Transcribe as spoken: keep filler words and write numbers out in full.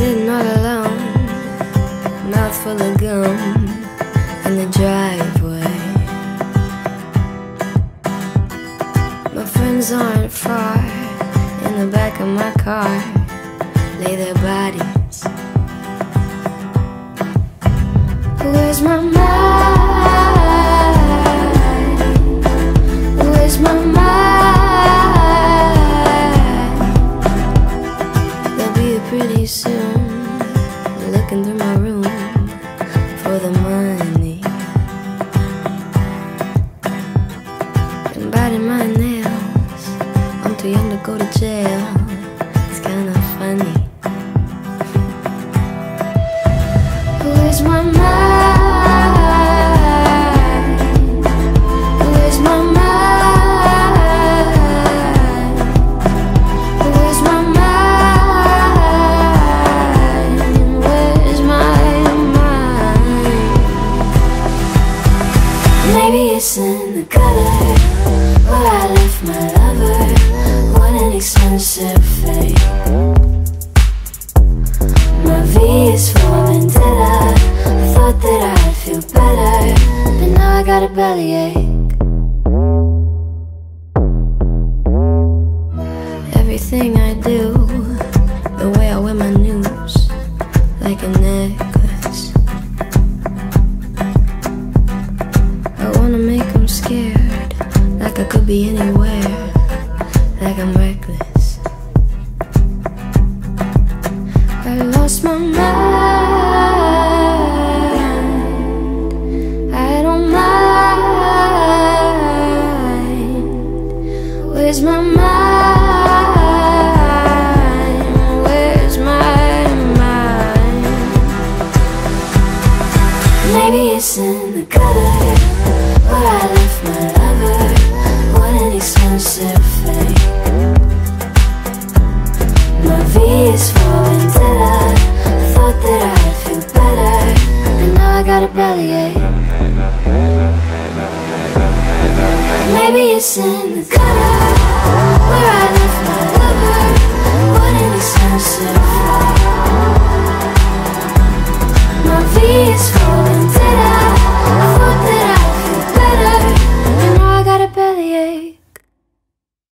sitting all alone, mouth full of gum in the driveway. My friends aren't far, in the back of my car lay their bodies. Where's my mind? Where's my mind? They'll be here pretty soon, looking through my room for the money and biting my nails. I'm too young to go to jail. It's kinda funny. Where's my mind? Where's my mind? Where's my mind? Where's my mind? Maybe it's in the gutter where I left my lover. What an expensive fate. My V is for vendetta. I thought that I'd feel better, but now I got a bellyache. Everything I do, the way I wear my news, like a necklace. I wanna make them scared, like I could be anywhere, like I'm reckless. I lost my mind. I don't mind. Where's my mind? Where's my mind? Maybe it's in the gutter where I left my lover. What an expensive fate. My V is for vendetta. I thought that I'd feel better, and now I got a bellyache. Maybe it's in the gutter.